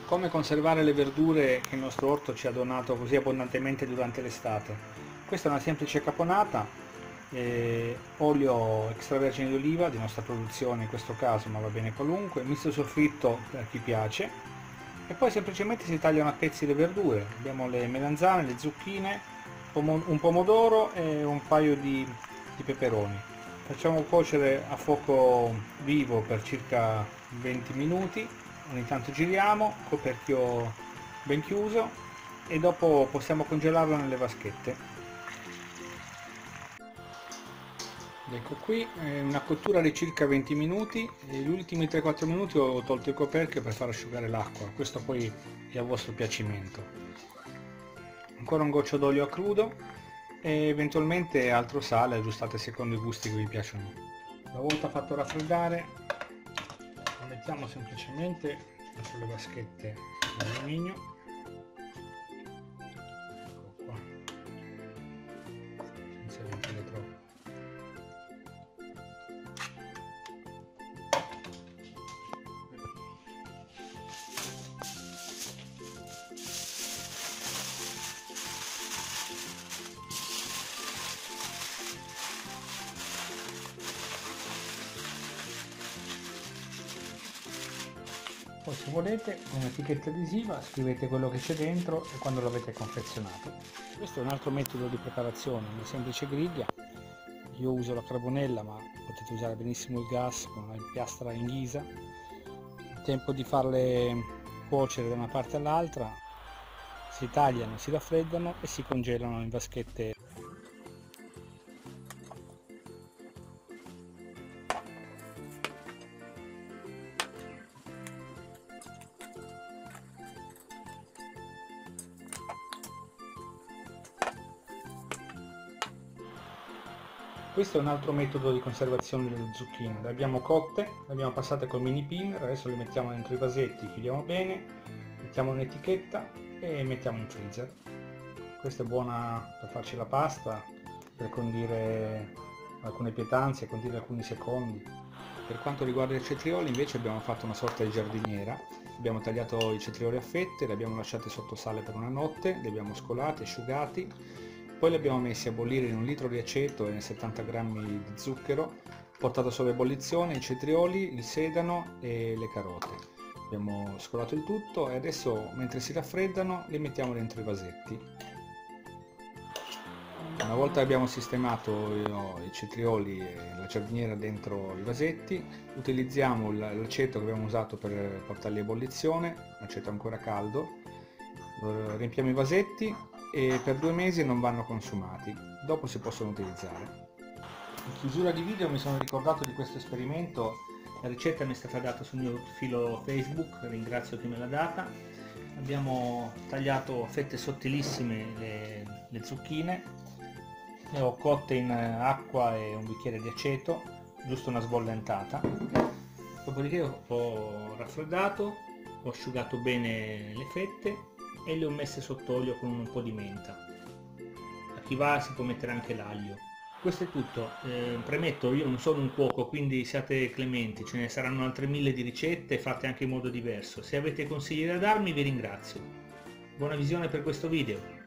Come conservare le verdure che il nostro orto ci ha donato così abbondantemente durante l'estate. Questa è una semplice caponata, olio extravergine d'oliva di nostra produzione in questo caso, ma va bene qualunque, misto soffritto per chi piace, e poi semplicemente si tagliano a pezzi le verdure. Abbiamo le melanzane, le zucchine, un pomodoro e un paio di peperoni. Facciamo cuocere a fuoco vivo per circa 20 minuti, ogni tanto giriamo, coperchio ben chiuso, e dopo possiamo congelarlo nelle vaschette. Ecco qui, una cottura di circa 20 minuti, e gli ultimi 3-4 minuti ho tolto il coperchio per far asciugare l'acqua, questo poi è a vostro piacimento. Ancora un goccio d'olio a crudo e eventualmente altro sale aggiustate secondo i gusti che vi piacciono. Una volta fatto raffreddare lo mettiamo semplicemente sulle vaschette di alluminio. Ecco qua, senza riempire troppo. Poi se volete con un'etichetta adesiva scrivete quello che c'è dentro e quando l'avete confezionato. Questo è un altro metodo di preparazione, una semplice griglia. Io uso la carbonella, ma potete usare benissimo il gas con una piastra in ghisa. Il tempo di farle cuocere da una parte all'altra, si tagliano, si raffreddano e si congelano in vaschette. Questo è un altro metodo di conservazione delle zucchine. Le abbiamo cotte, le abbiamo passate col mini pinner, adesso le mettiamo dentro i vasetti, chiudiamo bene, mettiamo un'etichetta e mettiamo in freezer. Questa è buona per farci la pasta, per condire alcune pietanze, condire alcuni secondi. Per quanto riguarda i cetrioli invece abbiamo fatto una sorta di giardiniera. Abbiamo tagliato i cetrioli a fette, li abbiamo lasciati sotto sale per una notte, li abbiamo scolati, asciugati. Poi li abbiamo messi a bollire in 1 litro di aceto e 70 grammi di zucchero, portato sopra ebollizione i cetrioli, il sedano e le carote. Abbiamo scolato il tutto e adesso mentre si raffreddano li mettiamo dentro i vasetti. Una volta che abbiamo sistemato i cetrioli e la giardiniera dentro i vasetti, utilizziamo l'aceto che abbiamo usato per portarli a ebollizione, l'aceto ancora caldo, riempiamo i vasetti e per 2 mesi non vanno consumati, dopo si possono utilizzare. In chiusura di video mi sono ricordato di questo esperimento, la ricetta mi è stata data sul mio profilo Facebook, ringrazio chi me l'ha data. Abbiamo tagliato a fette sottilissime le zucchine, le ho cotte in acqua e un bicchiere di aceto, giusto una sbollentata, dopodiché ho raffreddato, ho asciugato bene le fette e le ho messe sott'olio con un po' di menta. A chi va si può mettere anche l'aglio. Questo è tutto. Premetto, io non sono un cuoco, quindi siate clementi, ce ne saranno altre 1000 di ricette fatte anche in modo diverso. Se avete consigli da darmi vi ringrazio. Buona visione per questo video.